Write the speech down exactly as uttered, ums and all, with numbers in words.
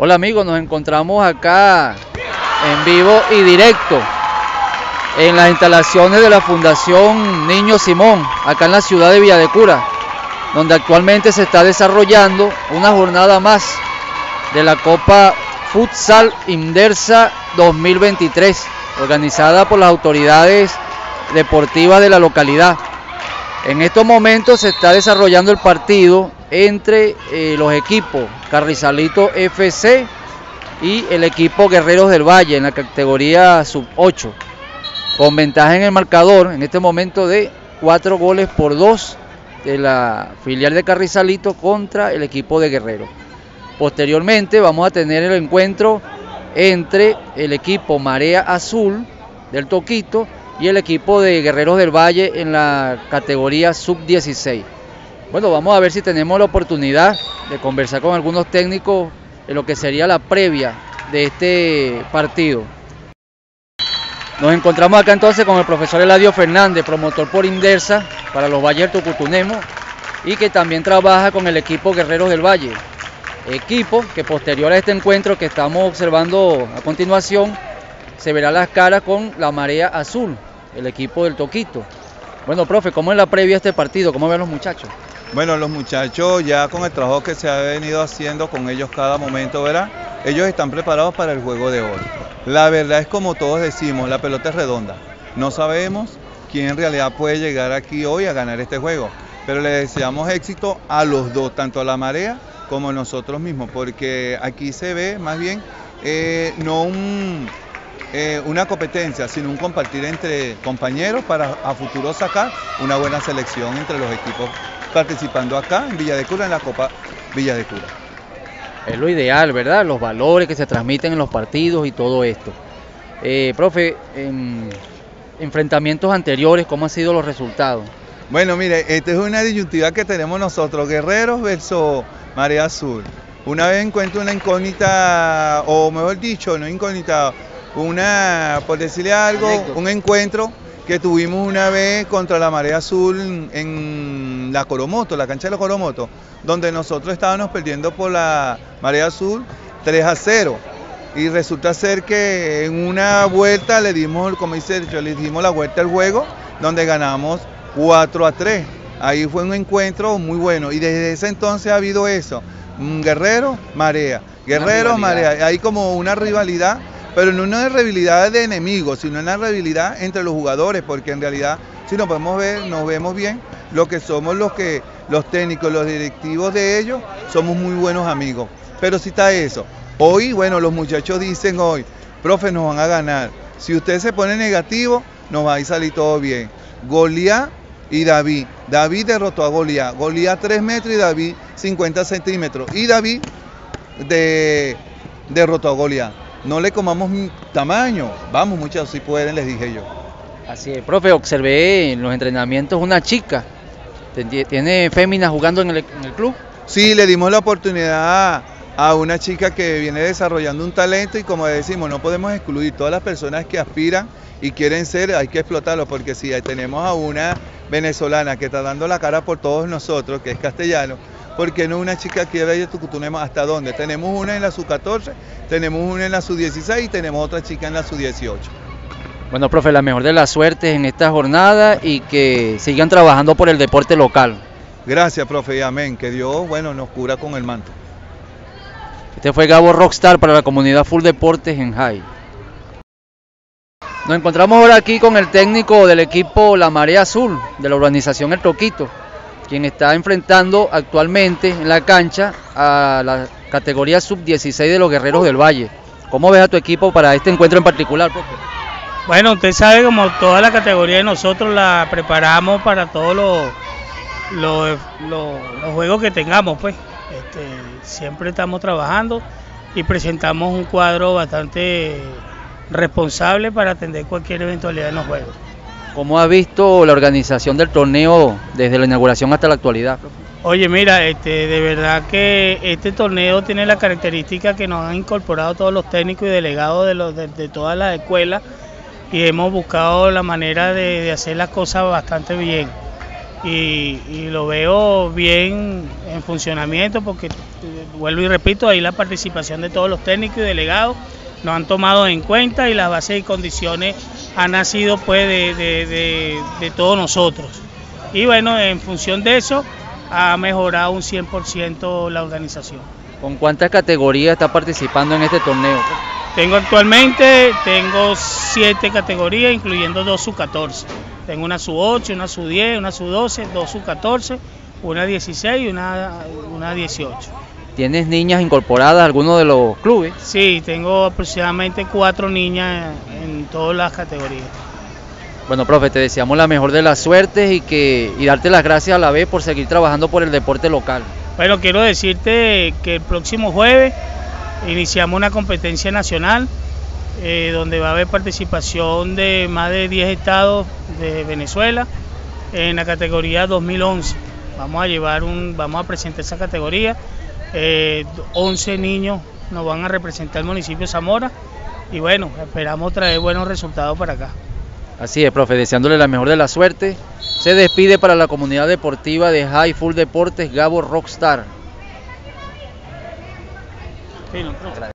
Hola amigos, nos encontramos acá en vivo y directo en las instalaciones de la Fundación Niño Simón, acá en la ciudad de Villa de Cura, donde actualmente se está desarrollando una jornada más de la Copa Futsal Indersa dos mil veintitrés, organizada por las autoridades deportivas de la localidad. En estos momentos se está desarrollando el partido entre eh, los equipos Carrizalito F C y el equipo Guerreros del Valle en la categoría sub ocho, con ventaja en el marcador en este momento de cuatro goles por dos de la filial de Carrizalito contra el equipo de Guerrero. Posteriormente vamos a tener el encuentro entre el equipo Marea Azul del Toquito y el equipo de Guerreros del Valle en la categoría sub dieciséis. Bueno, vamos a ver si tenemos la oportunidad de conversar con algunos técnicos en lo que sería la previa de este partido. Nos encontramos acá entonces con el profesor Eladio Fernández, promotor por Indersa para los Valles del Tocutunemo, y que también trabaja con el equipo Guerreros del Valle. Equipo que posterior a este encuentro que estamos observando a continuación, se verá las caras con la Marea Azul, el equipo del Toquito. Bueno, profe, ¿cómo es la previa a este partido? ¿Cómo ven los muchachos? Bueno, los muchachos ya con el trabajo que se ha venido haciendo con ellos cada momento, ¿verdad? Ellos están preparados para el juego de hoy. La verdad es como todos decimos, la pelota es redonda. No sabemos quién en realidad puede llegar aquí hoy a ganar este juego, pero le deseamos éxito a los dos, tanto a la Marea como a nosotros mismos, porque aquí se ve más bien eh, no un... Eh, una competencia, sino un compartir entre compañeros para a futuro sacar una buena selección entre los equipos participando acá en Villa de Cura, en la Copa Villa de Cura. Es lo ideal, ¿verdad? Los valores que se transmiten en los partidos y todo esto. Eh, profe, en enfrentamientos anteriores, ¿cómo han sido los resultados? Bueno, mire, esta es una disyuntiva que tenemos nosotros, Guerreros versus Marea Azul. Una vez encuentro una incógnita, o mejor dicho, no incógnita, una, por decirle algo, Anécdota. un encuentro que tuvimos una vez contra la Marea Azul en la Coromoto, la cancha de la Coromoto, donde nosotros estábamos perdiendo por la Marea Azul tres a cero. Y resulta ser que en una vuelta le dimos, como dice yo, le dimos la vuelta al juego, donde ganamos cuatro a tres. Ahí fue un encuentro muy bueno. Y desde ese entonces ha habido eso. Guerrero, Marea. Guerrero, Marea. Hay como una rivalidad. Pero no una rivalidad de enemigos, sino una rivalidad entre los jugadores, porque en realidad, si nos podemos ver, nos vemos bien, lo que somos los que, los técnicos, los directivos de ellos, somos muy buenos amigos. Pero si está eso. Hoy, bueno, los muchachos dicen hoy, profe, nos van a ganar. Si usted se pone negativo, nos va a salir todo bien. Goliat y David. David derrotó a Goliat. Goliat tres metros y David cincuenta centímetros. Y David de, derrotó a Goliat. No le comamos tamaño, vamos muchachos, si pueden, les dije yo. Así es, profe, observé en los entrenamientos una chica, ¿tiene féminas jugando en el, en el club? Sí, le dimos la oportunidad a una chica que viene desarrollando un talento y como decimos, no podemos excluir todas las personas que aspiran y quieren ser, hay que explotarlo, porque si tenemos a una venezolana que está dando la cara por todos nosotros, que es castellano, ¿por qué no una chica aquí de Tocutunemo? ¿Hasta dónde? Tenemos una en la sub catorce, tenemos una en la sub dieciséis y tenemos otra chica en la sub dieciocho. Bueno, profe, la mejor de las suertes en esta jornada y que sigan trabajando por el deporte local. Gracias, profe, y amén. Que Dios, bueno, nos cura con el manto. Este fue Gabo Rockstar para la comunidad Full Deportes en Jai. Nos encontramos ahora aquí con el técnico del equipo La Marea Azul, de la urbanización El Toquito, quien está enfrentando actualmente en la cancha a la categoría sub dieciséis de los Guerreros del Valle. ¿Cómo ves a tu equipo para este encuentro en particular, profe? Bueno, usted sabe, como toda la categoría de nosotros la preparamos para todos los, los, los, los juegos que tengamos, pues. Este, siempre estamos trabajando y presentamos un cuadro bastante responsable para atender cualquier eventualidad en los juegos. ¿Cómo ha visto la organización del torneo desde la inauguración hasta la actualidad, profe? Oye, mira, este, de verdad que este torneo tiene la característica que nos han incorporado todos los técnicos y delegados de, los, de, de todas las escuelas y hemos buscado la manera de, de hacer las cosas bastante bien. y, y lo veo bien en funcionamiento porque, vuelvo y repito, ahí la participación de todos los técnicos y delegados nos han tomado en cuenta y las bases y condiciones han nacido pues de, de, de, de todos nosotros. Y bueno, en función de eso ha mejorado un cien por ciento la organización. ¿Con cuántas categorías está participando en este torneo? Tengo actualmente, tengo siete categorías, incluyendo dos sub catorce. Tengo una sub ocho, una sub diez, una sub doce, dos sub catorce, una dieciséis y una, una dieciocho. ¿Tienes niñas incorporadas a alguno de los clubes? Sí, tengo aproximadamente cuatro niñas en todas las categorías. Bueno, profe, te deseamos la mejor de las suertes y, que, y darte las gracias a la vez por seguir trabajando por el deporte local. Bueno, quiero decirte que el próximo jueves iniciamos una competencia nacional eh, donde va a haber participación de más de diez estados de Venezuela en la categoría dos mil once. Vamos a llevar un, vamos a presentar esa categoría. Eh, once niños nos van a representar el municipio de Zamora y bueno, esperamos traer buenos resultados para acá. Así es, profe, deseándole la mejor de la suerte. Se despide para la comunidad deportiva de High Full Deportes Gabo Rockstar. Sí, no,